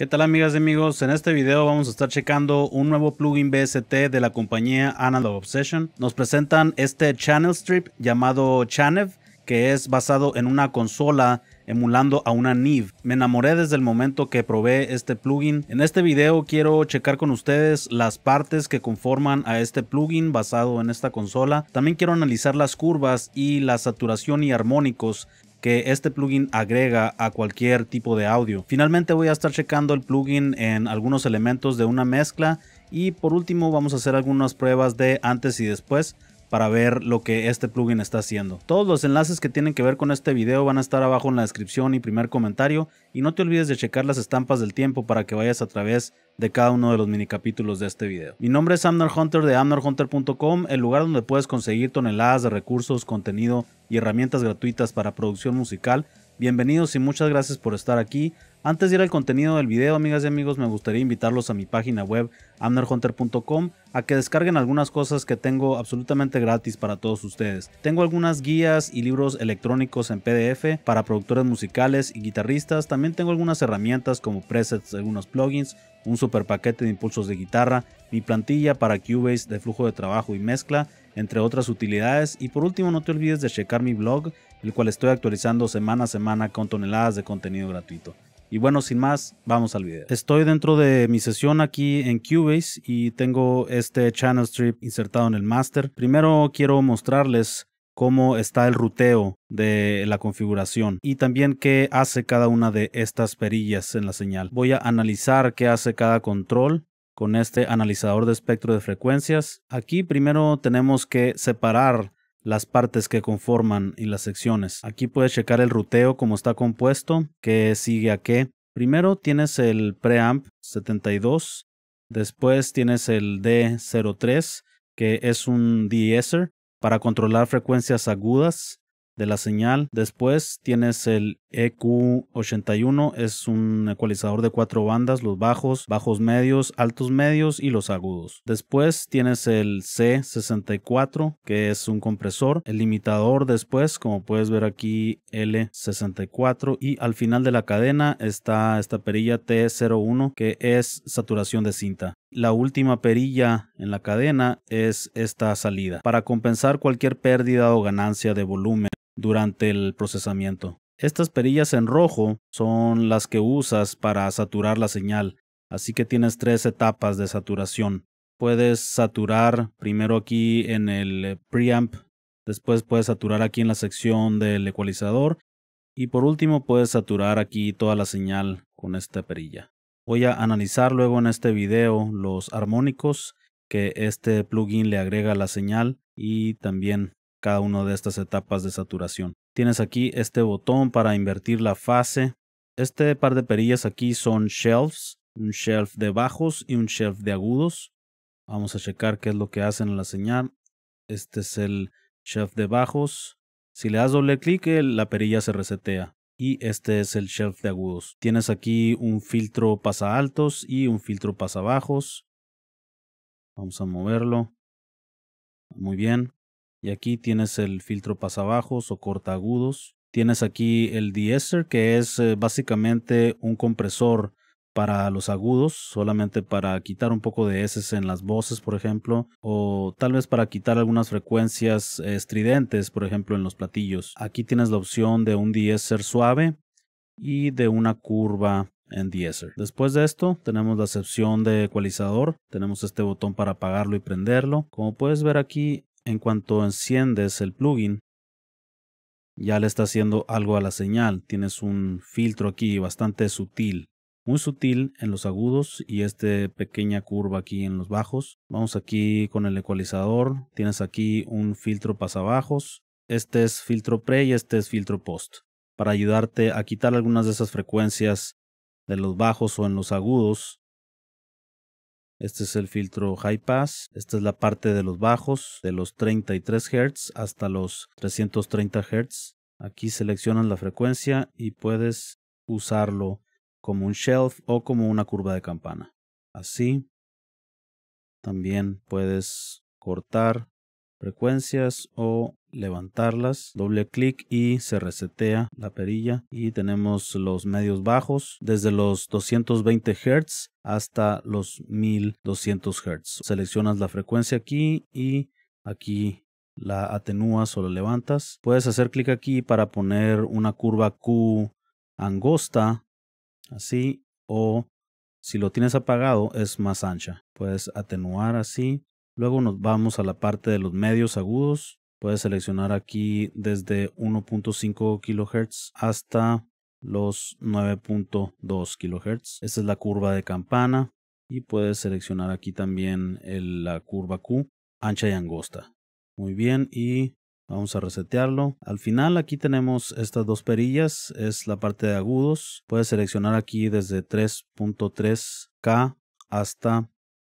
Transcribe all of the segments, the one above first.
¿Qué tal, amigas y amigos? En este video vamos a estar checando un nuevo plugin VST de la compañía Analog Obsession. Nos presentan este channel strip llamado Chanev, que es basado en una consola emulando a una Neve. Me enamoré desde el momento que probé este plugin. En este video quiero checar con ustedes las partes que conforman a este plugin basado en esta consola. También quiero analizar las curvas y la saturación y armónicos que este plugin agrega a cualquier tipo de audio. Finalmente voy a estar checando el plugin en algunos elementos de una mezcla y por último vamos a hacer algunas pruebas de antes y después para ver lo que este plugin está haciendo. Todos los enlaces que tienen que ver con este video van a estar abajo en la descripción y primer comentario, y no te olvides de checar las estampas del tiempo para que vayas a través de cada uno de los mini capítulos de este video. Mi nombre es Abner Hunter de abnerhunter.com, el lugar donde puedes conseguir toneladas de recursos, contenido y herramientas gratuitas para producción musical. Bienvenidos y muchas gracias por estar aquí. Antes de ir al contenido del video, amigas y amigos, me gustaría invitarlos a mi página web abnerhunter.com a que descarguen algunas cosas que tengo absolutamente gratis para todos ustedes. Tengo algunas guías y libros electrónicos en PDF para productores musicales y guitarristas. También tengo algunas herramientas como presets, algunos plugins, un super paquete de impulsos de guitarra, mi plantilla para Cubase de flujo de trabajo y mezcla, entre otras utilidades. Y por último, no te olvides de checar mi blog, el cual estoy actualizando semana a semana con toneladas de contenido gratuito. Y bueno, sin más, vamos al video. Estoy dentro de mi sesión aquí en Cubase y tengo este channel strip insertado en el master. Primero quiero mostrarles cómo está el ruteo de la configuración y también qué hace cada una de estas perillas en la señal. Voy a analizar qué hace cada control con este analizador de espectro de frecuencias. Aquí primero tenemos que separar las partes que conforman y las secciones. Aquí puedes checar el ruteo, cómo está compuesto, qué sigue a qué. Primero tienes el preamp 72, después tienes el D03, que es un de-esser para controlar frecuencias agudas de la señal. Después tienes el EQ81, es un ecualizador de 4 bandas, los bajos, bajos medios, altos medios y los agudos. Después tienes el C64, que es un compresor, el limitador después, como puedes ver aquí, L64, y al final de la cadena está esta perilla T01, que es saturación de cinta. La última perilla en la cadena es esta salida, para compensar cualquier pérdida o ganancia de volumen durante el procesamiento. Estas perillas en rojo son las que usas para saturar la señal, así que tienes 3 etapas de saturación. Puedes saturar primero aquí en el preamp, después puedes saturar aquí en la sección del ecualizador y por último puedes saturar aquí toda la señal con esta perilla. Voy a analizar luego en este video los armónicos que este plugin le agrega a la señal y también cada una de estas etapas de saturación. Tienes aquí este botón para invertir la fase. Este par de perillas aquí son shelves, un shelf de bajos y un shelf de agudos. Vamos a checar qué es lo que hacen en la señal. Este es el shelf de bajos. Si le das doble clic, la perilla se resetea. Y este es el shelf de agudos. Tienes aquí un filtro pasa altos y un filtro pasa bajos. Vamos a moverlo. Muy bien. Y aquí tienes el filtro pasabajos o cortaagudos. Tienes aquí el de-esser, que es básicamente un compresor para los agudos, solamente para quitar un poco de heces en las voces, por ejemplo, o tal vez para quitar algunas frecuencias estridentes, por ejemplo, en los platillos. Aquí tienes la opción de un de-esser suave y de una curva en de-esser. Después de esto tenemos la sección de ecualizador. Tenemos este botón para apagarlo y prenderlo. Como puedes ver aquí, en cuanto enciendes el plugin, ya le está haciendo algo a la señal. Tienes un filtro aquí bastante sutil, muy sutil en los agudos y esta pequeña curva aquí en los bajos. Vamos aquí con el ecualizador. Tienes aquí un filtro pasabajos. Este es filtro pre y este es filtro post, para ayudarte a quitar algunas de esas frecuencias de los bajos o en los agudos. Este es el filtro High Pass. Esta es la parte de los bajos, de los 33 Hz hasta los 330 Hz. Aquí seleccionas la frecuencia y puedes usarlo como un shelf o como una curva de campana. Así. También puedes cortar frecuencias o levantarlas, doble clic y se resetea la perilla, y tenemos los medios bajos desde los 220 Hz hasta los 1200 Hz. Seleccionas la frecuencia aquí y aquí la atenúas o la levantas. Puedes hacer clic aquí para poner una curva Q angosta, así, o si lo tienes apagado es más ancha. Puedes atenuar así. Luego nos vamos a la parte de los medios agudos. Puedes seleccionar aquí desde 1.5 kHz hasta los 9.2 kHz. Esta es la curva de campana, y puedes seleccionar aquí también la curva Q ancha y angosta. Muy bien, y vamos a resetearlo. Al final aquí tenemos estas dos perillas, es la parte de agudos. Puedes seleccionar aquí desde 3.3K hasta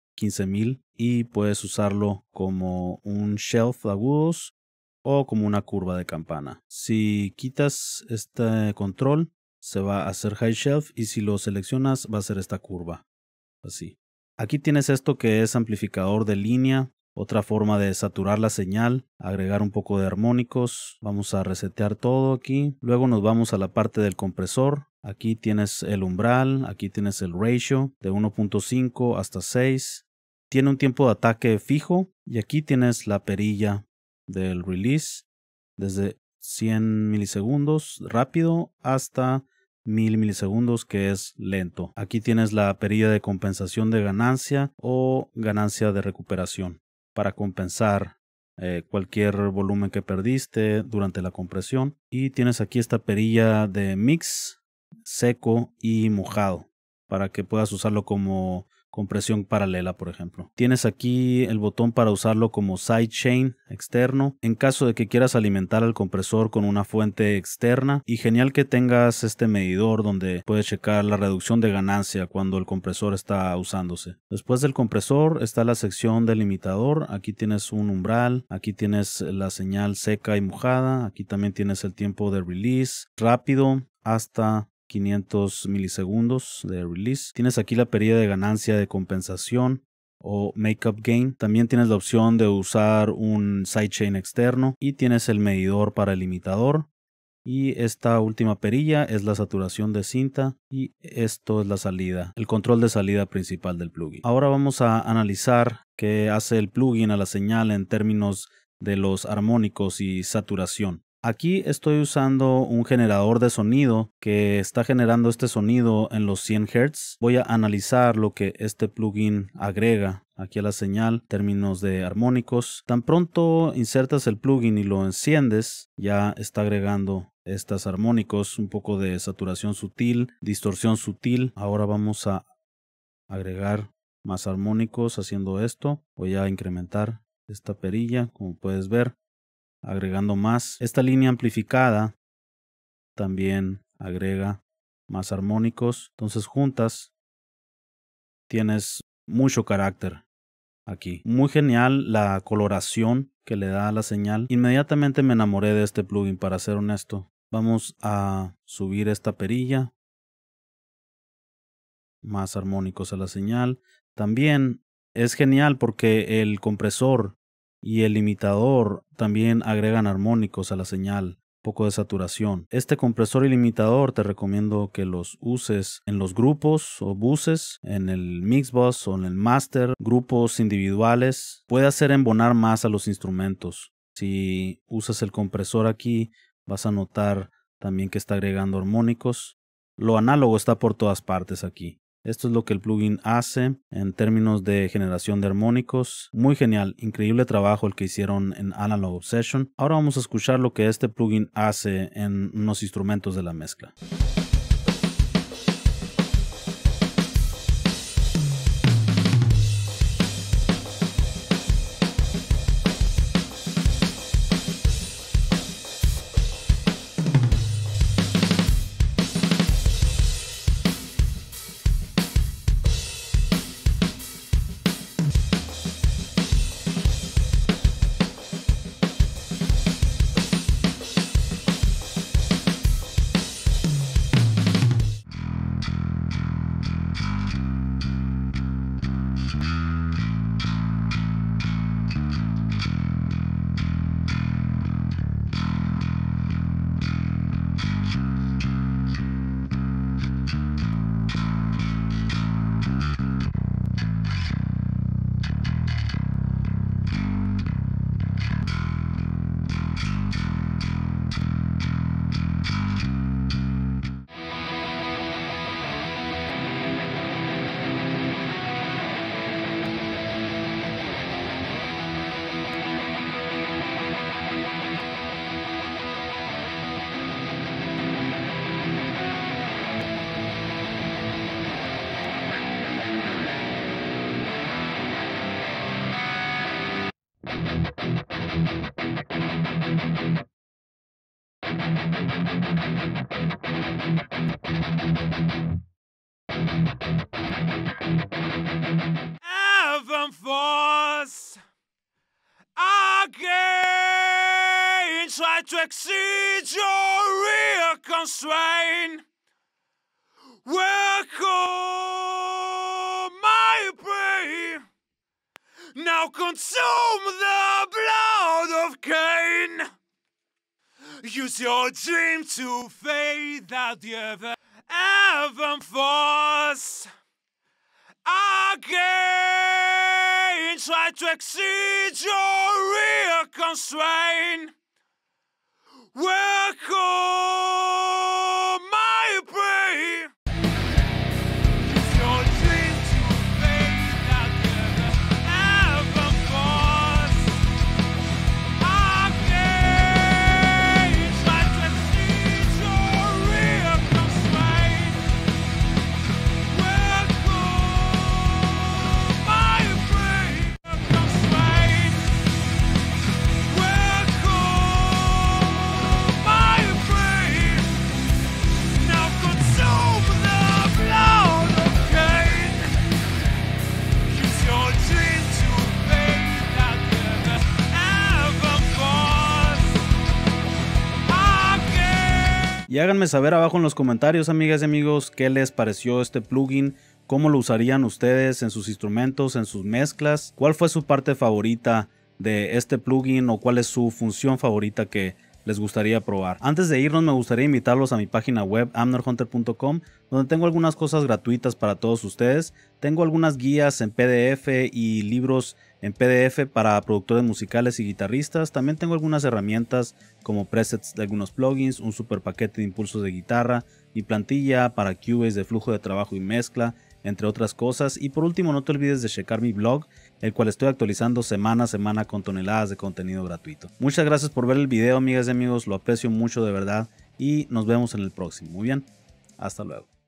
15,000 y puedes usarlo como un shelf de agudos o como una curva de campana. Si quitas este control se va a hacer high shelf, y si lo seleccionas va a ser esta curva, así. Aquí tienes esto que es amplificador de línea. Otra forma de saturar la señal, agregar un poco de armónicos. Vamos a resetear todo aquí. Luego nos vamos a la parte del compresor. Aquí tienes el umbral, aquí tienes el ratio de 1.5 hasta 6. Tiene un tiempo de ataque fijo, y aquí tienes la perilla del release desde 100 milisegundos rápido hasta 1000 milisegundos que es lento. Aquí tienes la perilla de compensación de ganancia o ganancia de recuperación para compensar cualquier volumen que perdiste durante la compresión. Y tienes aquí esta perilla de mix seco y mojado para que puedas usarlo como compresión paralela, por ejemplo. Tienes aquí el botón para usarlo como sidechain externo en caso de que quieras alimentar al compresor con una fuente externa, y genial que tengas este medidor donde puedes checar la reducción de ganancia cuando el compresor está usándose. Después del compresor está la sección del limitador. Aquí tienes un umbral, aquí tienes la señal seca y mojada, aquí también tienes el tiempo de release rápido hasta 500 milisegundos de release. Tienes aquí la perilla de ganancia de compensación o makeup gain. También tienes la opción de usar un sidechain externo, y tienes el medidor para el limitador. Y esta última perilla es la saturación de cinta, y esto es la salida, el control de salida principal del plugin. Ahora vamos a analizar qué hace el plugin a la señal en términos de los armónicos y saturación. Aquí estoy usando un generador de sonido que está generando este sonido en los 100 Hz. Voy a analizar lo que este plugin agrega aquí a la señal en términos de armónicos. Tan pronto insertas el plugin y lo enciendes, ya está agregando estos armónicos, un poco de saturación sutil, distorsión sutil. Ahora vamos a agregar más armónicos haciendo esto. Voy a incrementar esta perilla, como puedes ver, agregando más. Esta línea amplificada también agrega más armónicos. Entonces juntas tienes mucho carácter aquí. Muy genial la coloración que le da a la señal. Inmediatamente me enamoré de este plugin, para ser honesto. Vamos a subir esta perilla. Más armónicos a la señal. También es genial porque el compresor y el limitador también agregan armónicos a la señal, poco de saturación. Este compresor y limitador te recomiendo que los uses en los grupos o buses, en el mix bus o en el master, grupos individuales. Puede hacer embonar más a los instrumentos. Si usas el compresor aquí, vas a notar también que está agregando armónicos. Lo análogo está por todas partes aquí. Esto es lo que el plugin hace en términos de generación de armónicos. Muy genial, increíble trabajo el que hicieron en Analog Obsession. Ahora vamos a escuchar lo que este plugin hace en unos instrumentos de la mezcla. Heaven force again, try to exceed your real constraint. Welcome my prey. Now consume the blood of Cain. Use your dream to fade out the heaven force. Again, try to exceed your real constraint. Welcome my prey. Use your dream to fade out the heaven force. Again, try to exceed your real constraint. Welcome my prey. Constraint. Welcome my prey. Now consume the blood of Cain. Use your dream to fade out the heaven force. Again. Y háganme saber abajo en los comentarios, amigas y amigos, qué les pareció este plugin, cómo lo usarían ustedes en sus instrumentos, en sus mezclas, cuál fue su parte favorita de este plugin o cuál es su función favorita que les gustaría probar. Antes de irnos, me gustaría invitarlos a mi página web amnerhunter.com, donde tengo algunas cosas gratuitas para todos ustedes. Tengo algunas guías en PDF y libros en PDF para productores musicales y guitarristas. También tengo algunas herramientas como presets de algunos plugins, un super paquete de impulsos de guitarra, mi plantilla para Cubase de flujo de trabajo y mezcla, entre otras cosas. Y por último, no te olvides de checar mi blog, el cual estoy actualizando semana a semana con toneladas de contenido gratuito. Muchas gracias por ver el video, amigas y amigos, lo aprecio mucho de verdad y nos vemos en el próximo. Muy bien, hasta luego.